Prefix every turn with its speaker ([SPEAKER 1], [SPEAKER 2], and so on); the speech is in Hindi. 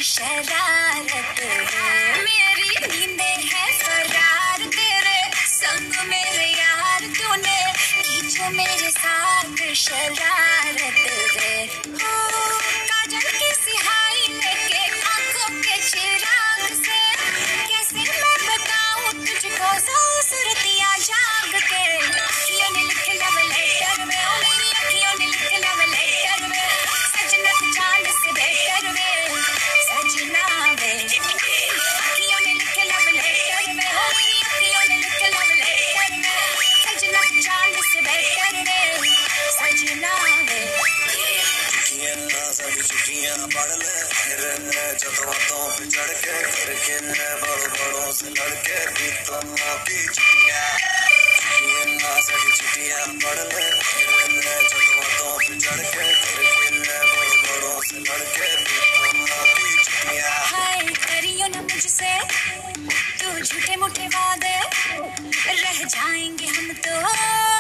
[SPEAKER 1] शरारत है, मेरी नींदें है फरार तेरे संग मेरे यार, तूने की जो मेरे साथ शरारत है। काजल की सिहाई लेके आंखों के चिराग से कैसे मैं बताऊं तुझको सूरतियां जाग के। अखियों ने लिखे लव लेटर में, ओ मेरी अखियों ने लिखे लव लेटर में, सजना चांद से बेहतर में सजना वे। अखियों ने लिखे लव लेटर में, ओ मेरी अखियों ने लिखे लव लेटर में, सजना चांद से बेहतर में सजना वे।
[SPEAKER 2] चिट्ठियां पढ़ ले फिर जदों तो चढ़ के करके बड़ों बड़ों से लड़के बीतों की चिट्ठियां पढ़ ले फिर जदों तो चढ़ के करके बड़ों बड़ों से लड़के बीतों की चिट्ठियां।
[SPEAKER 1] हाय करियो ना मुझसे तू झूठे मूठे वादे, रह जाएंगे हम तो